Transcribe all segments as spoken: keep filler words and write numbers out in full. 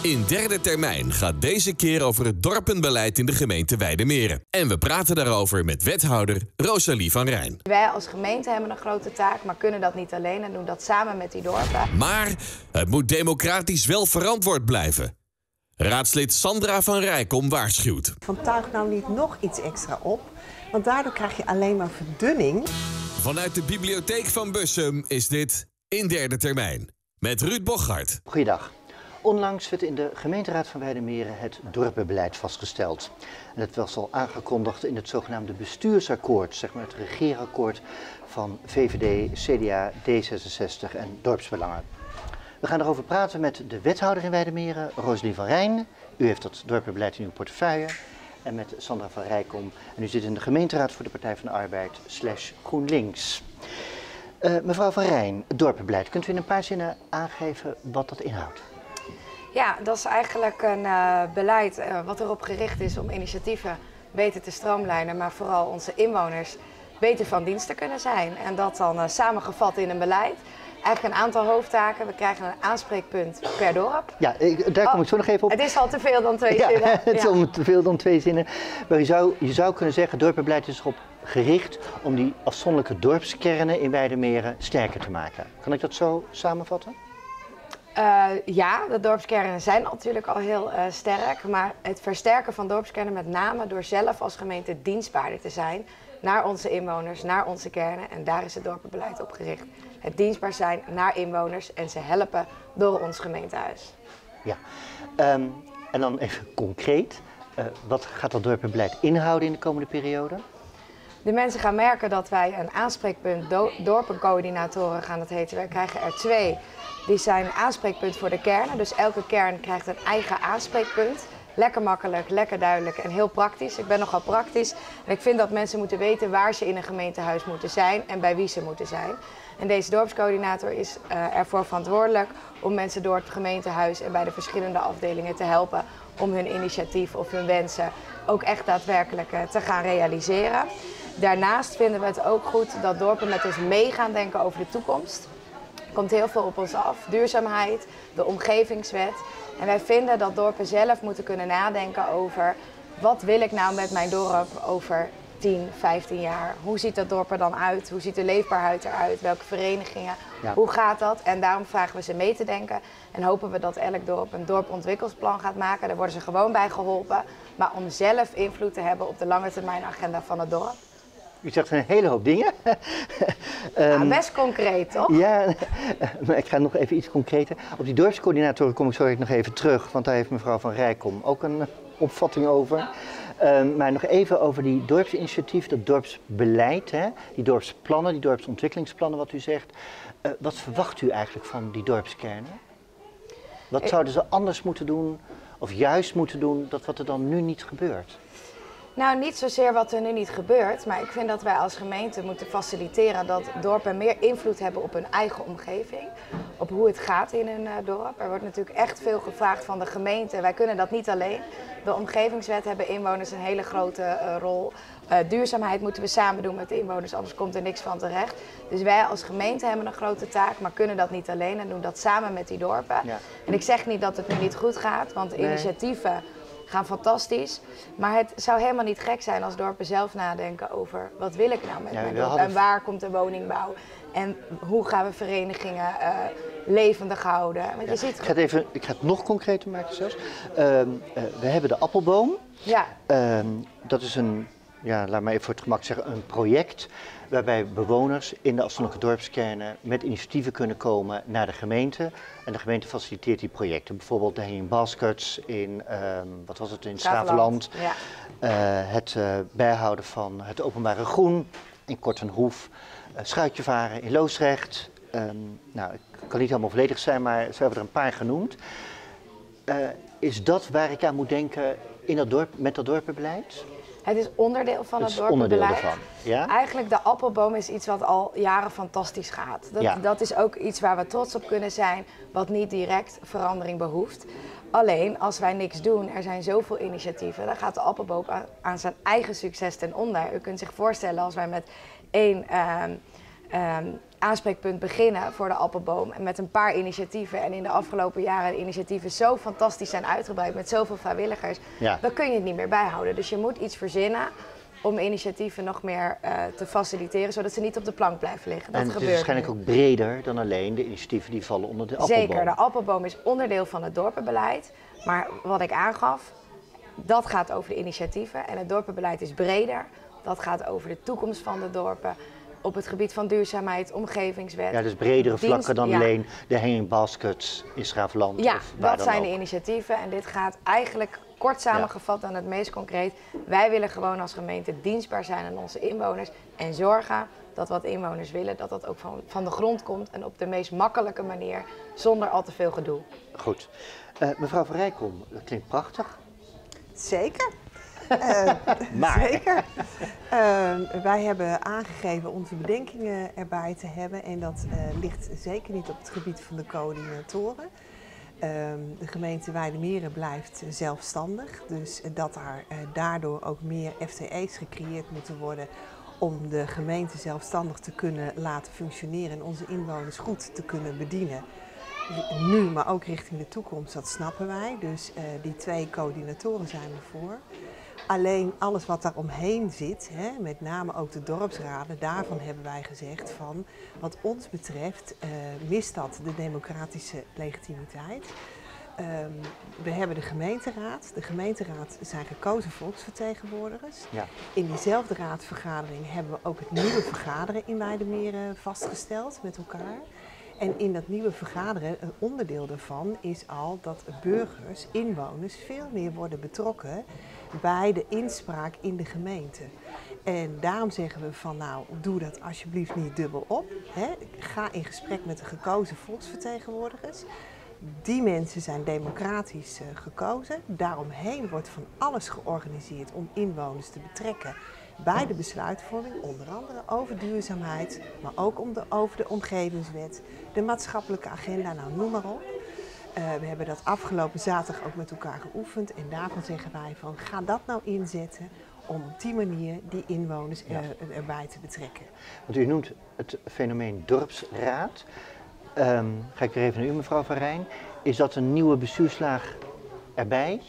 In derde termijn gaat deze keer over het dorpenbeleid in de gemeente Weijdermeren. En we praten daarover met wethouder Rosalie van Rijn. Wij als gemeente hebben een grote taak, maar kunnen dat niet alleen en doen dat samen met die dorpen. Maar het moet democratisch wel verantwoord blijven. Raadslid Sandra van Rijkom waarschuwt. Vantuig nou niet nog iets extra op, want daardoor krijg je alleen maar verdunning. Vanuit de bibliotheek van Bussum is dit In Derde Termijn. Met Ruud Bochart. Goeiedag. Onlangs werd in de gemeenteraad van Weijdermeren het dorpenbeleid vastgesteld. En het was al aangekondigd in het zogenaamde bestuursakkoord, zeg maar het regeerakkoord van V V D, C D A, D zesenzestig en Dorpsbelangen. We gaan erover praten met de wethouder in Weijdermeren, Rosalie van Rijn. U heeft dat dorpenbeleid in uw portefeuille. En met Sandra van Rijkom. En u zit in de gemeenteraad voor de Partij van de Arbeid slash GroenLinks. Uh, mevrouw van Rijn, het dorpenbeleid. Kunt u in een paar zinnen aangeven wat dat inhoudt? Ja, dat is eigenlijk een uh, beleid uh, wat erop gericht is om initiatieven beter te stroomlijnen, maar vooral onze inwoners beter van dienst te kunnen zijn. En dat dan uh, samengevat in een beleid. Eigenlijk een aantal hoofdtaken. We krijgen een aanspreekpunt per dorp. Ja, daar kom oh, ik zo nog even op. Het is al te veel dan twee ja, zinnen. Het is ja. al te veel dan twee zinnen. Maar je zou, je zou kunnen zeggen, het dorpenbeleid is erop gericht om die afzonderlijke dorpskernen in Weijdermeren sterker te maken. Kan ik dat zo samenvatten? Uh, ja, de dorpskernen zijn natuurlijk al heel uh, sterk, maar het versterken van dorpskernen met name door zelf als gemeente dienstbaarder te zijn naar onze inwoners, naar onze kernen, en daar is het dorpenbeleid op gericht. Het dienstbaar zijn naar inwoners en ze helpen door ons gemeentehuis. Ja, um, en dan even concreet, uh, wat gaat dat dorpenbeleid inhouden in de komende periode? De mensen gaan merken dat wij een aanspreekpunt, do dorpencoördinatoren gaan het heten. Wij krijgen er twee. Die zijn een aanspreekpunt voor de kernen. Dus elke kern krijgt een eigen aanspreekpunt. Lekker makkelijk, lekker duidelijk en heel praktisch. Ik ben nogal praktisch. En ik vind dat mensen moeten weten waar ze in een gemeentehuis moeten zijn en bij wie ze moeten zijn. En deze dorpscoördinator is uh, ervoor verantwoordelijk om mensen door het gemeentehuis en bij de verschillende afdelingen te helpen om hun initiatief of hun wensen ook echt daadwerkelijk uh, te gaan realiseren. Daarnaast vinden we het ook goed dat dorpen met ons mee gaan denken over de toekomst. Er komt heel veel op ons af. Duurzaamheid, de omgevingswet. En wij vinden dat dorpen zelf moeten kunnen nadenken over wat wil ik nou met mijn dorp over tien, vijftien jaar. Hoe ziet dat dorp er dan uit? Hoe ziet de leefbaarheid eruit? Welke verenigingen? Ja. Hoe gaat dat? En daarom vragen we ze mee te denken. En hopen we dat elk dorp een dorpontwikkelingsplan gaat maken. Daar worden ze gewoon bij geholpen. Maar om zelf invloed te hebben op de lange termijn agenda van het dorp. U zegt een hele hoop dingen. um, ja, best concreet, toch? Ja, maar ik ga nog even iets concreter. Op die dorpscoördinatoren kom ik zo nog even terug, want daar heeft mevrouw van Rijkom ook een opvatting over. Um, maar nog even over die dorpsinitiatief, dat dorpsbeleid, hè? Die dorpsplannen, die dorpsontwikkelingsplannen wat u zegt. Uh, wat verwacht u eigenlijk van die dorpskernen? Wat ik... zouden ze anders moeten doen, of juist moeten doen, dat wat er dan nu niet gebeurt? Nou, niet zozeer wat er nu niet gebeurt, maar ik vind dat wij als gemeente moeten faciliteren dat dorpen meer invloed hebben op hun eigen omgeving. Op hoe het gaat in hun uh, dorp. Er wordt natuurlijk echt veel gevraagd van de gemeente. Wij kunnen dat niet alleen. De omgevingswet hebben inwoners een hele grote uh, rol. Uh, duurzaamheid moeten we samen doen met de inwoners, anders komt er niks van terecht. Dus wij als gemeente hebben een grote taak, maar kunnen dat niet alleen en doen dat samen met die dorpen. Ja. En ik zeg niet dat het nu niet goed gaat, want nee. initiatieven gaan fantastisch, maar het zou helemaal niet gek zijn als dorpen zelf nadenken over wat wil ik nou met ja, mijn dorp en waar komt de woningbouw en hoe gaan we verenigingen uh, levendig houden. Want ja, je ziet... ik, ga het even, ik ga het nog concreter maken zelfs. Uh, uh, we hebben de Appelboom. Ja. Uh, dat is een, ja, laat maar even voor het gemak zeggen, een project waarbij bewoners in de afzonderlijke dorpskernen met initiatieven kunnen komen naar de gemeente. En de gemeente faciliteert die projecten. Bijvoorbeeld de Hanging Baskets in, um, wat was het, in Schravenland. Ja. Uh, het uh, bijhouden van het openbare groen in Kortenhoef. Uh, schuitjevaren in Loosdrecht. Um, nou, ik kan niet helemaal volledig zijn, maar ze hebben er een paar genoemd. Uh, is dat waar ik aan moet denken in dat dorp, met dat dorpenbeleid? Het is onderdeel van het, het dorpenbeleid. Onderdeel ervan, ja? Eigenlijk de Appelboom is iets wat al jaren fantastisch gaat. Dat, ja. dat is ook iets waar we trots op kunnen zijn, wat niet direct verandering behoeft. Alleen, als wij niks doen, er zijn zoveel initiatieven, dan gaat de Appelboom aan, aan zijn eigen succes ten onder. U kunt zich voorstellen als wij met één um, um, aanspreekpunt beginnen voor de appelboom. En met een paar initiatieven. En in de afgelopen jaren de initiatieven zo fantastisch zijn uitgebreid met zoveel vrijwilligers. Ja. Dan kun je het niet meer bijhouden. Dus je moet iets verzinnen om initiatieven nog meer uh, te faciliteren, zodat ze niet op de plank blijven liggen. Dat en het is gebeurt waarschijnlijk nu. ook breder dan alleen de initiatieven die vallen onder de appelboom. Zeker, de appelboom is onderdeel van het dorpenbeleid. Maar wat ik aangaf, dat gaat over de initiatieven. En het dorpenbeleid is breder. Dat gaat over de toekomst van de dorpen. Op het gebied van duurzaamheid, omgevingswet. Ja, dus bredere dienst, vlakken dan ja. alleen de hanging baskets in Schravenland. Ja, of waar dat dan zijn ook. de initiatieven. En dit gaat eigenlijk kort samengevat dan het meest concreet. Wij willen gewoon als gemeente dienstbaar zijn aan onze inwoners. En zorgen dat wat inwoners willen, dat dat ook van, van de grond komt. En op de meest makkelijke manier, zonder al te veel gedoe. Goed. Uh, mevrouw Van Rijkom, dat klinkt prachtig. Zeker. Uh, Maar. Zeker. Uh, wij hebben aangegeven onze bedenkingen erbij te hebben. En dat uh, ligt zeker niet op het gebied van de coördinatoren. Uh, de gemeente Weidemeren blijft zelfstandig. Dus uh, dat er uh, daardoor ook meer F T E's gecreëerd moeten worden om de gemeente zelfstandig te kunnen laten functioneren en onze inwoners goed te kunnen bedienen. Nu, maar ook richting de toekomst, dat snappen wij. Dus uh, die twee coördinatoren zijn ervoor. Alleen alles wat daar omheen zit, hè, met name ook de dorpsraden, daarvan hebben wij gezegd van, wat ons betreft uh, mist dat de democratische legitimiteit. Um, we hebben de gemeenteraad. De gemeenteraad zijn gekozen volksvertegenwoordigers. Ja. In diezelfde raadsvergadering hebben we ook het nieuwe vergaderen in Weidemeren vastgesteld met elkaar. En in dat nieuwe vergaderen, een onderdeel daarvan is al dat burgers, inwoners, veel meer worden betrokken bij de inspraak in de gemeente. En daarom zeggen we van nou, doe dat alsjeblieft niet dubbel op. Hè. Ga in gesprek met de gekozen volksvertegenwoordigers. Die mensen zijn democratisch uh, gekozen. Daaromheen wordt van alles georganiseerd om inwoners te betrekken bij de besluitvorming, onder andere over duurzaamheid, maar ook om de, over de omgevingswet, de maatschappelijke agenda, nou noem maar op. Uh, we hebben dat afgelopen zaterdag ook met elkaar geoefend en daarvan zeggen wij van ga dat nou inzetten om op die manier die inwoners er, ja. erbij te betrekken. Want u noemt het fenomeen dorpsraad. Um, ga ik weer even naar u, mevrouw Van Rijn. Is dat een nieuwe bestuurslaag erbij?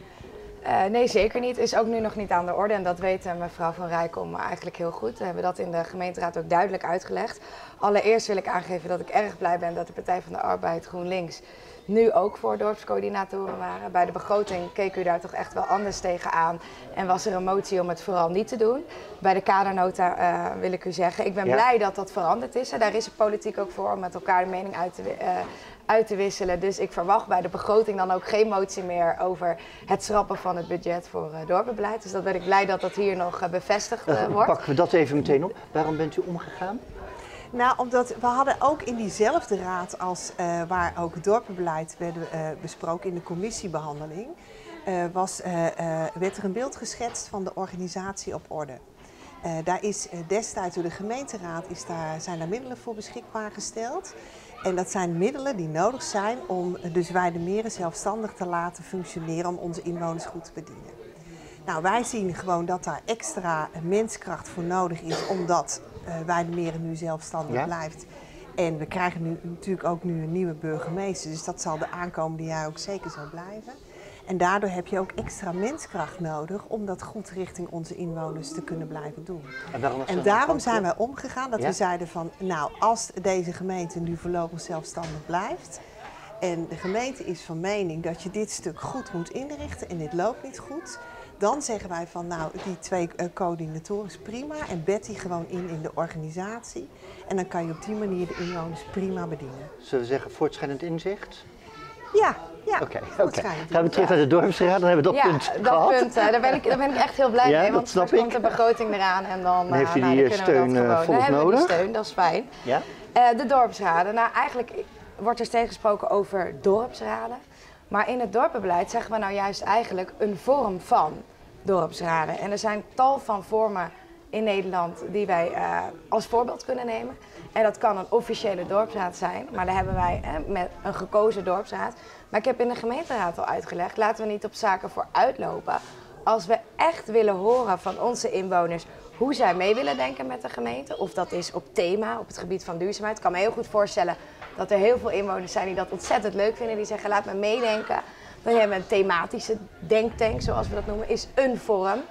Uh, nee, zeker niet. Is ook nu nog niet aan de orde en dat weet uh, mevrouw Van Rijkom eigenlijk heel goed. We hebben dat in de gemeenteraad ook duidelijk uitgelegd. Allereerst wil ik aangeven dat ik erg blij ben dat de Partij van de Arbeid GroenLinks nu ook voor dorpscoördinatoren waren. Bij de begroting keek u daar toch echt wel anders tegenaan en was er een motie om het vooral niet te doen. Bij de kadernota uh, wil ik u zeggen, ik ben ja. blij dat dat veranderd is. Daar is de politiek ook voor om met elkaar de mening uit te, uh, uit te wisselen. Dus ik verwacht bij de begroting dan ook geen motie meer over het schrappen van het budget voor uh, dorpenbeleid. Dus dat ben ik blij dat dat hier nog uh, bevestigd uh, wordt. Pakken we dat even meteen op. Waarom bent u omgegaan? Nou, omdat we hadden ook in diezelfde raad als uh, waar ook het dorpenbeleid werd uh, besproken in de commissiebehandeling, uh, was, uh, uh, werd er een beeld geschetst van de organisatie op orde. Uh, daar is uh, destijds door de gemeenteraad is daar, zijn daar middelen voor beschikbaar gesteld. En dat zijn middelen die nodig zijn om uh, dus Weidemeren zelfstandig te laten functioneren om onze inwoners goed te bedienen. Nou, wij zien gewoon dat daar extra menskracht voor nodig is, omdat uh, Weidemeren nu zelfstandig ja? blijft. En we krijgen nu natuurlijk ook nu een nieuwe burgemeester, dus dat zal de aankomende jaren ook zeker zo blijven. En daardoor heb je ook extra menskracht nodig om dat goed richting onze inwoners te kunnen blijven doen. En, daarom, en daarom zijn wij omgegaan dat ja? we zeiden van, nou, als deze gemeente nu voorlopig zelfstandig blijft en de gemeente is van mening dat je dit stuk goed moet inrichten en dit loopt niet goed, dan zeggen wij van nou, die twee uh, coördinatoren is prima en bed die gewoon in in de organisatie. En dan kan je op die manier de inwoners prima bedienen. Zullen we zeggen voortschrijdend inzicht? Ja, ja. Oké, okay, okay. Gaan we terug ja. naar de dorpsraad, dan hebben we dat ja, punt dat gehad. punt, uh, daar, ben ik, daar ben ik echt heel blij ja, mee, want straks komt de begroting eraan en dan, uh, dan heeft u nou, die dan steun we dat uh, gewoon. Dan hebben we nodig. die steun, dat is fijn. Ja? Uh, de dorpsraden, nou eigenlijk wordt er steeds gesproken over dorpsraden. Maar in het dorpenbeleid zeggen we nou juist eigenlijk een vorm van dorpsraden. En er zijn tal van vormen in Nederland die wij uh, als voorbeeld kunnen nemen. En dat kan een officiële dorpsraad zijn, maar daar hebben wij hè, met een gekozen dorpsraad. Maar ik heb in de gemeenteraad al uitgelegd, laten we niet op zaken voor uitlopen. Als we echt willen horen van onze inwoners hoe zij mee willen denken met de gemeente. Of dat is op thema, op het gebied van duurzaamheid. Ik kan me heel goed voorstellen dat er heel veel inwoners zijn die dat ontzettend leuk vinden. Die zeggen, laat me meedenken. Dan hebben we een thematische denktank, zoals we dat noemen, is een vorm.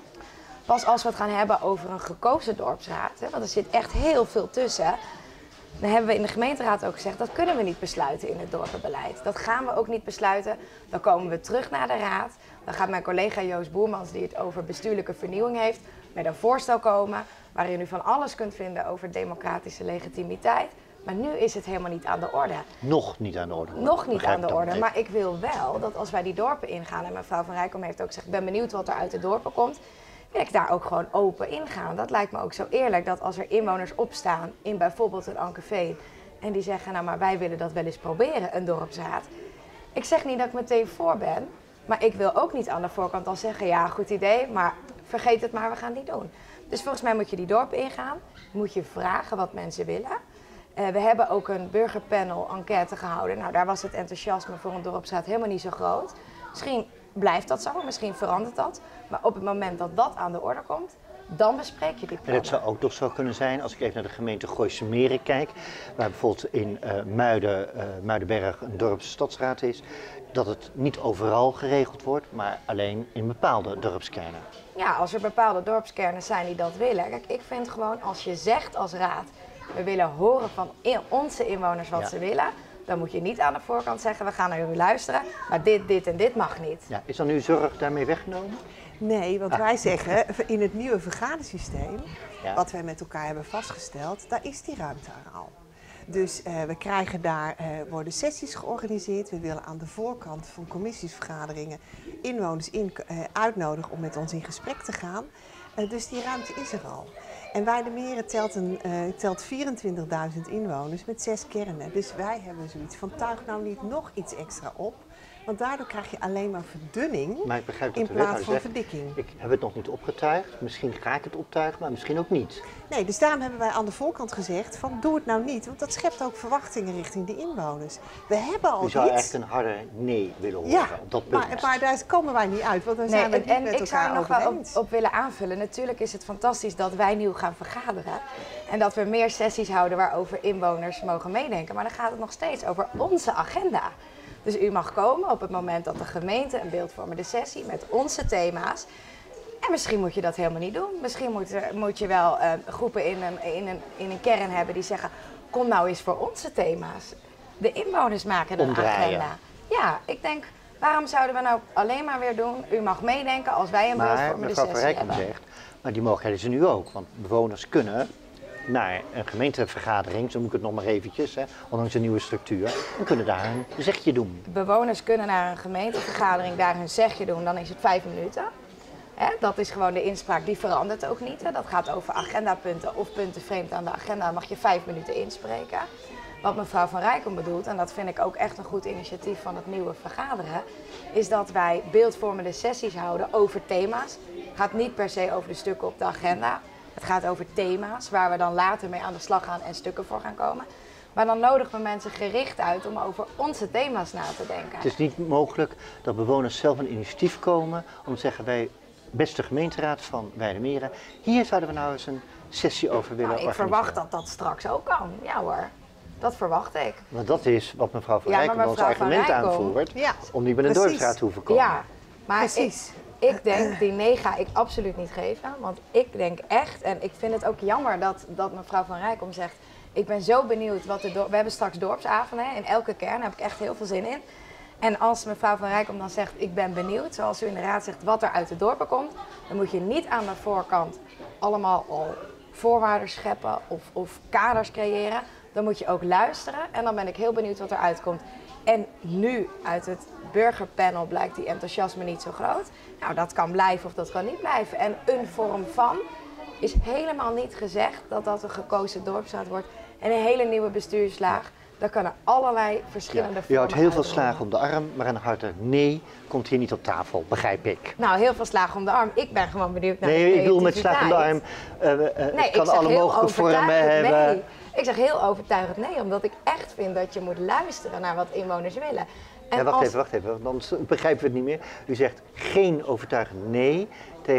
Pas als we het gaan hebben over een gekozen dorpsraad, hè, want er zit echt heel veel tussen. Dan hebben we in de gemeenteraad ook gezegd, dat kunnen we niet besluiten in het dorpenbeleid. Dat gaan we ook niet besluiten. Dan komen we terug naar de raad. Dan gaat mijn collega Joost Boermans, die het over bestuurlijke vernieuwing heeft, met een voorstel komen waarin u van alles kunt vinden over democratische legitimiteit. Maar nu is het helemaal niet aan de orde. Nog niet aan de orde. Nog niet Begrijp aan de dan orde, even. maar ik wil wel dat als wij die dorpen ingaan, en mevrouw Van Rijkom heeft ook gezegd, ik ben benieuwd wat er uit de dorpen komt, wil ik daar ook gewoon open ingaan. Dat lijkt me ook zo eerlijk, dat als er inwoners opstaan in bijvoorbeeld een Ankeveen en die zeggen, nou maar wij willen dat wel eens proberen, een dorpsraad. Ik zeg niet dat ik meteen voor ben, maar ik wil ook niet aan de voorkant al zeggen, ja goed idee, maar vergeet het maar, we gaan het niet doen. Dus volgens mij moet je die dorpen ingaan, moet je vragen wat mensen willen. Uh, we hebben ook een burgerpanel enquête gehouden. Nou, daar was het enthousiasme voor een dorpsraad helemaal niet zo groot. Misschien blijft dat zo, misschien verandert dat. Maar op het moment dat dat aan de orde komt, dan bespreek je die plannen. En het zou ook nog zo kunnen zijn, als ik even naar de gemeente Gooise Meren kijk, waar bijvoorbeeld in uh, Muiden, uh, Muidenberg een dorpsstadsraad is, dat het niet overal geregeld wordt, maar alleen in bepaalde dorpskernen. Ja, als er bepaalde dorpskernen zijn die dat willen. Kijk, ik vind gewoon, als je zegt als raad, we willen horen van in onze inwoners wat Ja. ze willen, dan moet je niet aan de voorkant zeggen, we gaan naar u luisteren, maar dit, dit en dit mag niet. Ja, is dan uw zorg daarmee weggenomen? Nee, want Ah. wij zeggen, in het nieuwe vergadersysteem, Ja. wat wij met elkaar hebben vastgesteld, daar is die ruimte er al. Dus uh, we krijgen daar, uh, worden sessies georganiseerd. We willen aan de voorkant van commissiesvergaderingen inwoners in, uh, uitnodigen om met ons in gesprek te gaan. Uh, dus die ruimte is er al. En Weidemeren telt, een, uh, telt vierentwintigduizend inwoners met zes kernen. Dus wij hebben zoiets van, tuig nou niet nog iets extra op. Want daardoor krijg je alleen maar verdunning Maar ik begrijp dat in de plaats wethouder van zegt, verdikking. ik heb het nog niet opgetuigd, misschien ga ik het optuigen, maar misschien ook niet. Nee, dus daarom hebben wij aan de voorkant gezegd van doe het nou niet. Want dat schept ook verwachtingen richting de inwoners. We hebben al U zou iets. echt een harde nee willen horen Ja, op dat punt. maar, maar daar komen wij niet uit, want daar Nee, zijn we en, het niet en met ik zou elkaar er nog over wel op, eens. op willen aanvullen. Natuurlijk is het fantastisch dat wij nieuw gaan vergaderen. En dat we meer sessies houden waarover inwoners mogen meedenken. Maar dan gaat het nog steeds over onze agenda. Dus u mag komen op het moment dat de gemeente een beeldvormende sessie met onze thema's. En misschien moet je dat helemaal niet doen. Misschien moet, er, moet je wel uh, groepen in een, in, een, in een kern hebben die zeggen, kom nou eens voor onze thema's. De inwoners maken een Omdraaien. agenda. Ja, ik denk, waarom zouden we nou alleen maar weer doen, u mag meedenken als wij een Maar beeldvormende mevrouw Van sessie Rijkom hebben. zegt, maar die mogelijkheden zijn nu ook. Want bewoners kunnen naar een gemeentevergadering, zo moet ik het nog maar eventjes, hè, ondanks de nieuwe structuur, en kunnen daar een zegje doen. Bewoners kunnen naar een gemeentevergadering daar hun zegje doen, dan is het vijf minuten. Hè, dat is gewoon de inspraak, die verandert ook niet. Hè. Dat gaat over agendapunten of punten vreemd aan de agenda, dan mag je vijf minuten inspreken. Wat mevrouw Van Rijkom bedoelt, en dat vind ik ook echt een goed initiatief van het nieuwe vergaderen, is dat wij beeldvormende sessies houden over thema's. Het gaat niet per se over de stukken op de agenda. Het gaat over thema's waar we dan later mee aan de slag gaan en stukken voor gaan komen. Maar dan nodigen we mensen gericht uit om over onze thema's na te denken. Het is niet mogelijk dat bewoners zelf een initiatief komen om te zeggen, wij, beste gemeenteraad van Weidemeren, hier zouden we nou eens een sessie over willen Nou, ik organiseren. verwacht dat dat straks ook kan. Ja hoor, dat verwacht ik. Want dat is wat mevrouw Van Ja, maar Rijkom als mevrouw Van argument Rijkom- aanvoert, Ja, om niet met een precies. dorpsraad te hoeven komen. Ja, maar ik, Precies. ik denk, die nee ga ik absoluut niet geven. Want ik denk echt, en ik vind het ook jammer dat, dat mevrouw Van Rijkom zegt, ik ben zo benieuwd wat de dorp... We hebben straks dorpsavonden, hè, in elke kern, daar heb ik echt heel veel zin in. En als mevrouw Van Rijkom dan zegt, ik ben benieuwd, zoals u in de raad zegt, wat er uit de dorpen komt, dan moet je niet aan de voorkant allemaal al voorwaarden scheppen of, of kaders creëren. Dan moet je ook luisteren en dan ben ik heel benieuwd wat er uitkomt. En nu uit het burgerpanel blijkt die enthousiasme niet zo groot. Nou, dat kan blijven of dat kan niet blijven. En een vorm van is helemaal niet gezegd dat dat een gekozen dorpsraad wordt. En een hele nieuwe bestuurslaag. Daar kunnen allerlei verschillende Ja, vormen u houdt heel veel uitrollen. slagen om de arm, maar een harde nee komt hier niet op tafel, begrijp ik. Nou, heel veel slagen om de arm. Ik ben gewoon benieuwd naar Nee, de ik bedoel met slag om de arm, creativiteit. uh, uh, Nee, het kan ik zeg alle heel mogelijke vormen overtuigend hebben. nee. Ik zeg heel overtuigend nee, omdat ik echt vind dat je moet luisteren naar wat inwoners willen. En Ja, wacht als... even, wacht even, dan begrijpen we het niet meer. U zegt geen overtuigend nee tegen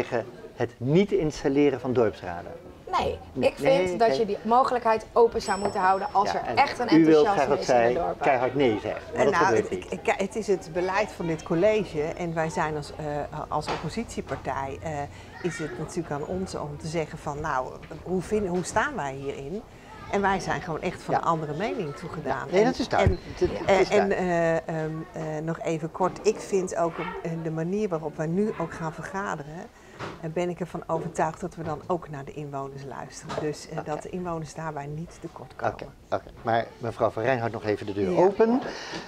het niet installeren van dorpsraden. Nee, Nee, ik vind nee, dat nee. je die mogelijkheid open zou moeten houden als Ja, er en echt een u wilt graag enthousiasme dat is in zij de dorpen. keihard nee zegt, maar En dat nou, gebeurt het, niet. ik- het is het beleid van dit college en wij zijn als, uh, als oppositiepartij, uh, is het natuurlijk aan ons om te zeggen van nou, hoe, vind, hoe staan wij hierin? En wij zijn gewoon echt van Ja. een andere mening toegedaan. Nee, En- dat is duidelijk. En, Het- het is en, en duidelijk. uh, um, uh, nog even kort, ik vind ook uh, de manier waarop wij nu ook gaan vergaderen, uh, ben ik ervan overtuigd dat we dan ook naar de inwoners luisteren. Dus uh, Oké. dat de inwoners daarbij niet tekort komen. Oké, oké. Maar mevrouw Van Rijn houdt nog even de deur Ja. open.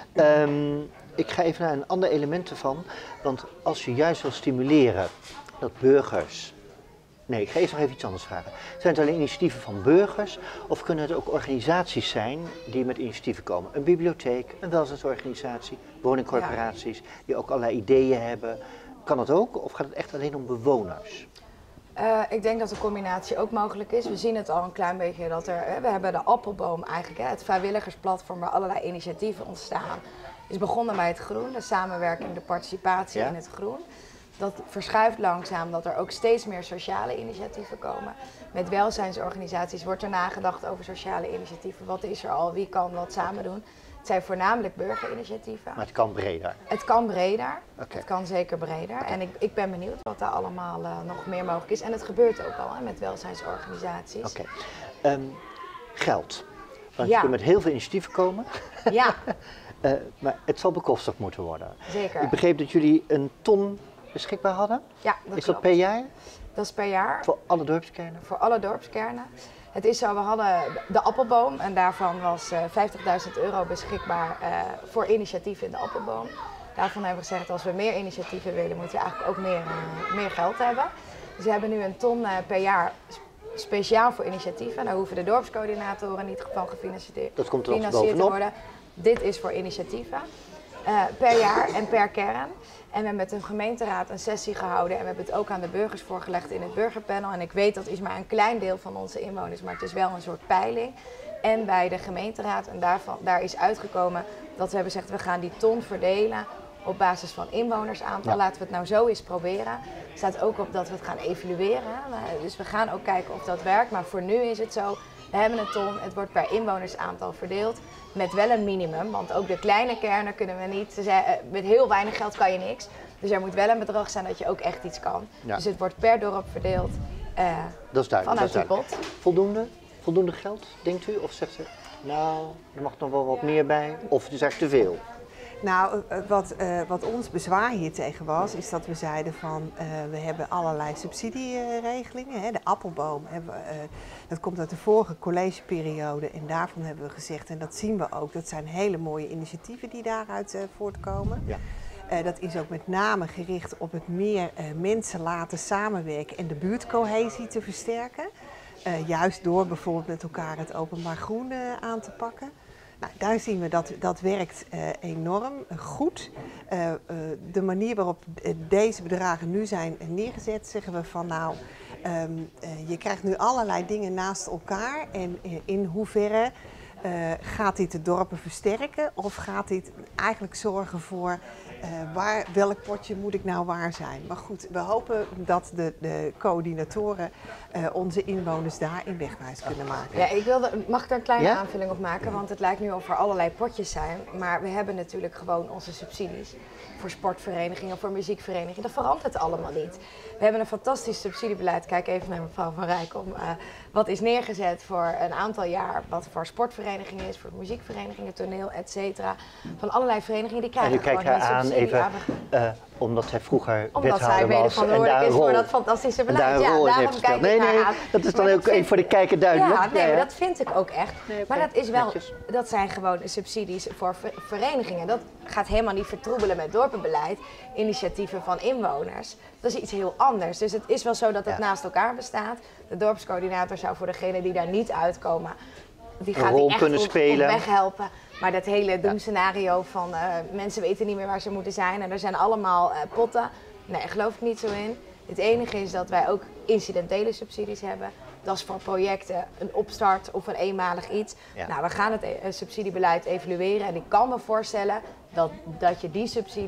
Um, ik ga even naar een ander element ervan. Want als je juist wil stimuleren dat burgers... Nee, ik ga eerst nog even iets anders vragen. Zijn het alleen initiatieven van burgers of kunnen het ook organisaties zijn die met initiatieven komen? Een bibliotheek, een welzijnsorganisatie, woningcorporaties die ook allerlei ideeën hebben. Kan dat ook of gaat het echt alleen om bewoners? Uh, ik denk dat de combinatie ook mogelijk is. We zien het al een klein beetje dat er, hè, we hebben de Appelboom eigenlijk, hè, het vrijwilligersplatform waar allerlei initiatieven ontstaan. Is begonnen bij het groen, de samenwerking, de participatie Ja? in het groen. Dat verschuift langzaam dat er ook steeds meer sociale initiatieven komen. Met welzijnsorganisaties wordt er nagedacht over sociale initiatieven. Wat is er al, wie kan wat samen doen? Het zijn voornamelijk burgerinitiatieven. Maar het kan breder. Het kan breder, Oké. het kan zeker breder. En ik, ik ben benieuwd wat daar allemaal uh, nog meer mogelijk is. En het gebeurt ook al hè, met welzijnsorganisaties. Oké. Um, geld. Want Ja. je kunt met heel veel initiatieven komen, Ja, uh, maar het zal bekostigd moeten worden. zeker. Ik begreep dat jullie een ton beschikbaar hadden. Ja, dat Is dat klopt. per jaar Dat is per jaar voor alle dorpskernen? voor alle dorpskernen. Het is zo, we hadden de Appelboom en daarvan was uh, vijftigduizend euro beschikbaar uh, voor initiatieven in de Appelboom. Daarvan hebben we gezegd, als we meer initiatieven willen, moeten we eigenlijk ook meer, uh, meer geld hebben. Dus we hebben nu een ton uh, per jaar speciaal voor initiatieven. Daar hoeven de dorpscoördinatoren niet van gefinancierd, Dat komt er nog gefinancierd te bovenop. worden. Dit is voor initiatieven uh, per jaar en per kern. En we hebben met de gemeenteraad een sessie gehouden en we hebben het ook aan de burgers voorgelegd in het burgerpanel. En ik weet dat is maar een klein deel van onze inwoners, maar het is wel een soort peiling. En bij de gemeenteraad, en daarvan, daar is uitgekomen dat we hebben gezegd we gaan die ton verdelen op basis van inwonersaantal. Ja. Laten we het nou zo eens proberen. Er staat ook op dat we het gaan evalueren. Dus we gaan ook kijken of dat werkt. Maar voor nu is het zo, we hebben een ton, het wordt per inwonersaantal verdeeld. Met wel een minimum, want ook de kleine kernen kunnen we niet. Ze zeggen, met heel weinig geld kan je niks. Dus er moet wel een bedrag zijn dat je ook echt iets kan. Ja. Dus het wordt per dorp verdeeld uh, Dat is duidelijk. vanuit Dat is die duidelijk. pot. Voldoende? Voldoende geld, denkt u? Of zegt u, nou, er mag nog wel wat meer bij? Of het is eigenlijk te veel? Nou, uh, wat, uh, wat ons bezwaar hier tegen was, is dat we zeiden van uh, we hebben allerlei subsidieregelingen. Hè. De Appelboom, hebben, uh, dat komt uit de vorige collegeperiode en daarvan hebben we gezegd, en dat zien we ook, dat zijn hele mooie initiatieven die daaruit uh, voortkomen. Ja. Uh, dat is ook met name gericht op het meer uh, mensen laten samenwerken en de buurtcohesie te versterken. Uh, juist door bijvoorbeeld met elkaar het openbaar groen uh, aan te pakken. Nou, daar zien we dat dat werkt uh, enorm uh, goed. Uh, uh, de manier waarop uh, deze bedragen nu zijn neergezet, zeggen we van nou, um, uh, je krijgt nu allerlei dingen naast elkaar. En uh, in hoeverre uh, gaat dit de dorpen versterken of gaat dit eigenlijk zorgen voor uh, waar, welk potje moet ik nou waar zijn? Maar goed, we hopen dat de, de coördinatoren uh, onze inwoners daarin wegwijs kunnen maken. Ja, ik wilde, mag ik daar een kleine Ja? aanvulling op maken? Want het lijkt nu of er allerlei potjes zijn. Maar we hebben natuurlijk gewoon onze subsidies. Voor sportverenigingen, voor muziekverenigingen. Dat verandert allemaal niet. We hebben een fantastisch subsidiebeleid. Kijk even naar mevrouw Van Rijk om. Uh, wat is neergezet voor een aantal jaar. Wat voor sportverenigingen is, voor muziekverenigingen, toneel, et cetera. Van allerlei verenigingen die En krijgen u kijkt gewoon haar die aan subsidie. even, Ja, we- uh, omdat zij vroeger Omdat zij wethouder mede was en daar verantwoordelijk een is voor rol, dat fantastische en beleid. daar een Ja, rol in daarom heeft kijk gespeeld. ik Nee, haar nee, aan. dat is Maar dan dat ook even vind- voor de kijker duidelijk. Ja, nee, Ja, maar ja. dat vind ik ook echt. Nee, oké, maar dat is wel, netjes. dat zijn gewoon subsidies voor ver- verenigingen. Dat gaat helemaal niet vertroebelen met dorpenbeleid, initiatieven van inwoners. Dat is iets heel anders. Dus het is wel zo dat het Ja. naast elkaar bestaat. De dorpscoördinator zou voor degenen die daar niet uitkomen, die Een gaat rol die echt kunnen op, spelen. op weg helpen. Maar dat hele doemscenario van uh, mensen weten niet meer waar ze moeten zijn en er zijn allemaal uh, potten. Nee, daar geloof ik niet zo in. Het enige is dat wij ook incidentele subsidies hebben. Dat is voor projecten een opstart of een eenmalig iets. Ja. Nou, we gaan het uh, subsidiebeleid evalueren en ik kan me voorstellen dat, dat je die subsidie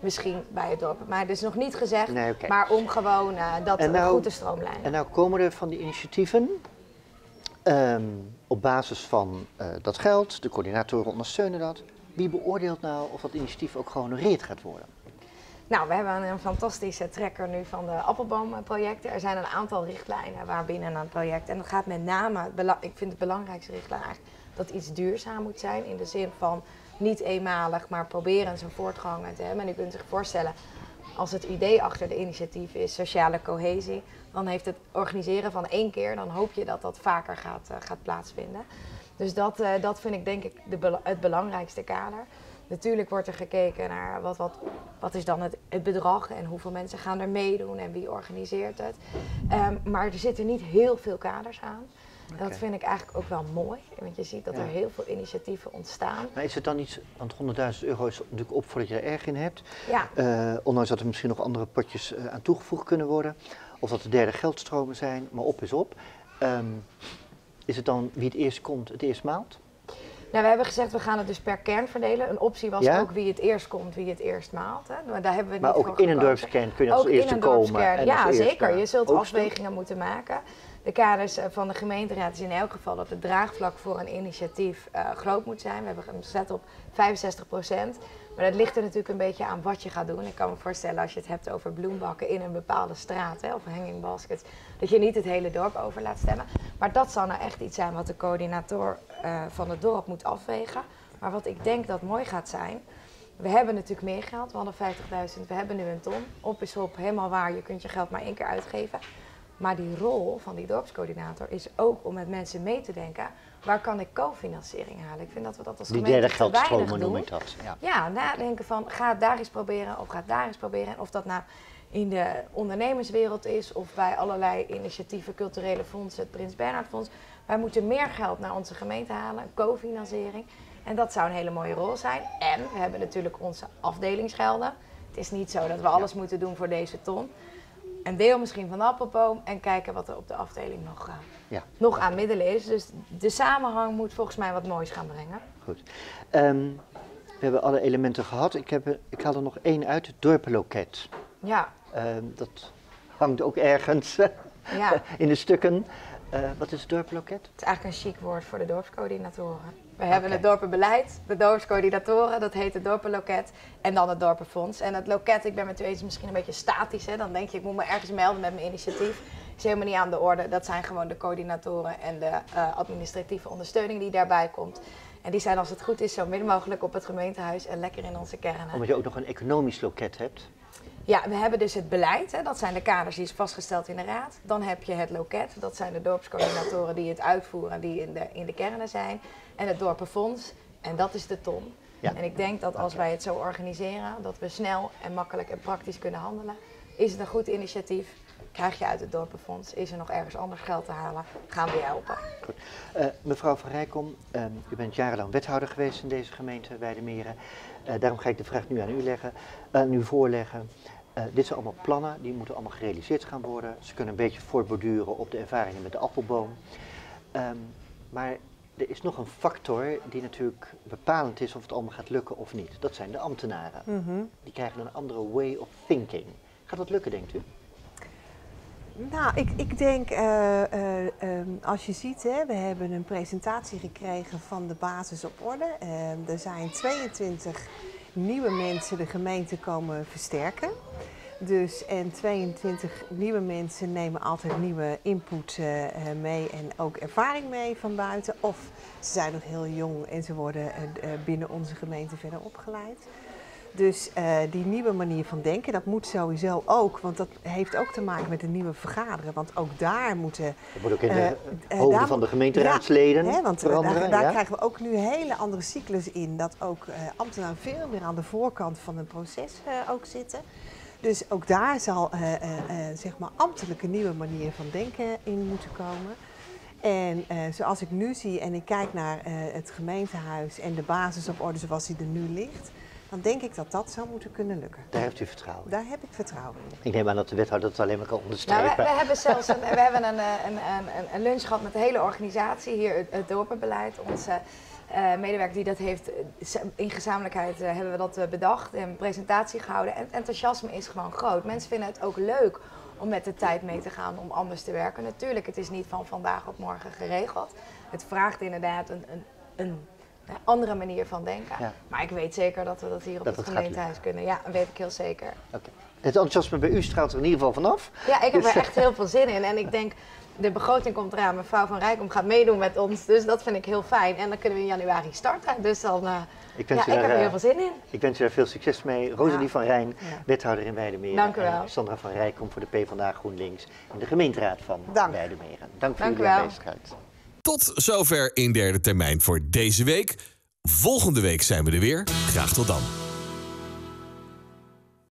misschien bij het dorp. Maar het is nog niet gezegd, Nee, okay. maar om gewoon uh, dat en nou, goed te stroomlijnen. En nou komen er van die initiatieven, um, op basis van uh, dat geld, de coördinatoren ondersteunen dat. Wie beoordeelt nou of dat initiatief ook gehonoreerd gaat worden? Nou, we hebben een fantastische tracker nu van de appelboomprojecten. Er zijn een aantal richtlijnen waarbinnen aan het project. En dat gaat met name, ik vind het belangrijkste richtlijn eigenlijk, dat iets duurzaam moet zijn. In de zin van niet eenmalig, maar proberen zijn voortgang te hebben. En u kunt zich voorstellen, als het idee achter de initiatief is sociale cohesie, dan heeft het organiseren van één keer, dan hoop je dat dat vaker gaat, uh, gaat plaatsvinden. Dus dat, uh, dat vind ik denk ik de, het belangrijkste kader. Natuurlijk wordt er gekeken naar wat, wat, wat is dan het, het bedrag en hoeveel mensen gaan er meedoen en wie organiseert het. Um, maar er zitten niet heel veel kaders aan. Okay. Dat vind ik eigenlijk ook wel mooi, want je ziet dat ja. er heel veel initiatieven ontstaan. Maar is het dan iets, want honderdduizend euro is natuurlijk op voordat je er erg in hebt. Ja. Uh, ondanks dat er misschien nog andere potjes uh, aan toegevoegd kunnen worden. Of dat de derde geldstromen zijn, maar op is op. Um, is het dan wie het eerst komt, het eerst maalt? Nou, we hebben gezegd, we gaan het dus per kern verdelen. Een optie was ja? ook wie het eerst komt, wie het eerst maalt. Hè. Maar daar hebben we maar niet ook voor in gekozen. een dorpskern kun je als ook eerste komen. En ja, als zeker. Eerste je zult oogsten. afwegingen moeten maken. De kaders van de gemeenteraad is in elk geval dat het draagvlak voor een initiatief uh, groot moet zijn. We hebben hem gezet op vijfenzestig procent. Maar dat ligt er natuurlijk een beetje aan wat je gaat doen. Ik kan me voorstellen als je het hebt over bloembakken in een bepaalde straat, hè, of hanging baskets, dat je niet het hele dorp over laat stemmen. Maar dat zal nou echt iets zijn wat de coördinator uh, van het dorp moet afwegen. Maar wat ik denk dat mooi gaat zijn, we hebben natuurlijk meer geld, we hadden vijftigduizend, we hebben nu een ton. Op is op, helemaal waar, je kunt je geld maar één keer uitgeven. Maar die rol van die dorpscoördinator is ook om met mensen mee te denken, waar kan ik cofinanciering halen? Ik vind dat we dat als die gemeente derde te weinig geldstromen doen. noem ik dat. Ja, ja nadenken van, ga het daar eens proberen of ga het daar eens proberen. En of dat nou in de ondernemerswereld is of bij allerlei initiatieven, culturele fondsen, het Prins Bernhard Fonds. Wij moeten meer geld naar onze gemeente halen, cofinanciering. En dat zou een hele mooie rol zijn. En we hebben natuurlijk onze afdelingsgelden. Het is niet zo dat we alles ja. moeten doen voor deze ton. Een deel misschien van de appelboom en kijken wat er op de afdeling nog, uh, ja. nog aan middelen is. Dus de samenhang moet volgens mij wat moois gaan brengen. Goed. Um, we hebben alle elementen gehad. Ik, heb, ik haal er nog één uit, het dorpenloket. Ja. Um, dat hangt ook ergens ja. in de stukken. Uh, wat is het dorpenloket? Het is eigenlijk een chic woord voor de dorpscoördinatoren. We hebben okay. het dorpenbeleid, de dorpscoördinatoren, dat heet het dorpenloket en dan het dorpenfonds. En het loket, ik ben met u eens, misschien een beetje statisch. Hè? Dan denk je, ik moet me ergens melden met mijn initiatief. Is helemaal niet aan de orde. Dat zijn gewoon de coördinatoren en de uh, administratieve ondersteuning die daarbij komt. En die zijn als het goed is zo min mogelijk op het gemeentehuis en lekker in onze kernen. Omdat je ook nog een economisch loket hebt. Ja, we hebben dus het beleid, hè, dat zijn de kaders die is vastgesteld in de raad. Dan heb je het loket, dat zijn de dorpscoördinatoren die het uitvoeren, die in de, in de kernen zijn. En het dorpenfonds, en dat is de ton. Ja. En ik denk dat als wij het zo organiseren, dat we snel en makkelijk en praktisch kunnen handelen. Is het een goed initiatief? Krijg je uit het dorpenfonds? Is er nog ergens anders geld te halen? Gaan we je helpen. Goed. Uh, mevrouw Van Rijkom, uh, u bent jarenlang wethouder geweest in deze gemeente Weidemeren. Uh, daarom ga ik de vraag nu aan u, leggen, aan u voorleggen. Uh, dit zijn allemaal plannen, die moeten allemaal gerealiseerd gaan worden. Ze kunnen een beetje voortborduren op de ervaringen met de appelboom. Um, maar er is nog een factor die natuurlijk bepalend is of het allemaal gaat lukken of niet. Dat zijn de ambtenaren. Mm-hmm. Die krijgen een andere way of thinking. Gaat dat lukken, denkt u? Nou, ik, ik denk, uh, uh, um, als je ziet, hè, we hebben een presentatie gekregen van de basis op orde. Uh, er zijn tweeëntwintig nieuwe mensen de gemeente komen versterken. Dus, en tweeëntwintig nieuwe mensen nemen altijd nieuwe input uh, mee en ook ervaring mee van buiten. Of ze zijn nog heel jong en ze worden uh, binnen onze gemeente verder opgeleid. Dus uh, die nieuwe manier van denken, dat moet sowieso ook, want dat heeft ook te maken met de nieuwe vergaderen. Want ook daar moeten... Dat moet ook in de uh, hoofden uh, van de gemeenteraadsleden ja, hè, want veranderen. Daar, daar ja? krijgen we ook nu een hele andere cyclus in, dat ook uh, ambtenaren veel meer aan de voorkant van een proces uh, ook zitten. Dus ook daar zal uh, uh, uh, zeg maar ambtelijke nieuwe manier van denken in moeten komen. En uh, zoals ik nu zie en ik kijk naar uh, het gemeentehuis en de basis op orde zoals die er nu ligt, dan denk ik dat dat zou moeten kunnen lukken. Daar heeft u vertrouwen in? Daar heb ik vertrouwen in. Ik neem aan dat de wethouder het alleen maar kan Nou, onderstrepen. we, we hebben zelfs een, we hebben een, een, een, een lunch gehad met de hele organisatie, hier het, het dorpenbeleid. Onze uh, medewerker die dat heeft, in gezamenlijkheid uh, hebben we dat uh, bedacht en een presentatie gehouden. En het enthousiasme is gewoon groot. Mensen vinden het ook leuk om met de tijd mee te gaan, om anders te werken. Natuurlijk, het is niet van vandaag op morgen geregeld. Het vraagt inderdaad een, een, een andere manier van denken. Ja. Maar ik weet zeker dat we dat hier op dat het, het gemeentehuis kunnen. Ja, dat weet ik heel zeker. Okay. Het enthousiasme bij u straalt er in ieder geval vanaf. Ja, ik heb dus er echt heel veel zin in. En ik denk, de begroting komt eraan. Mevrouw Van Rijkom gaat meedoen met ons. Dus dat vind ik heel fijn. En dan kunnen we in januari starten. Dus dan, uh, ik, ja, ik daar, heb er heel veel zin in. Ik wens u daar veel succes mee. Rosalie ja. van Rijn, ja. wethouder in Weidemeren. Dank u wel. En Sandra van Rijkom voor de PvdA GroenLinks in de gemeenteraad van Dank. Weidemeren. Dank voor Dank jullie aanwezigheid. Tot zover in derde termijn voor deze week. Volgende week zijn we er weer. Graag tot dan.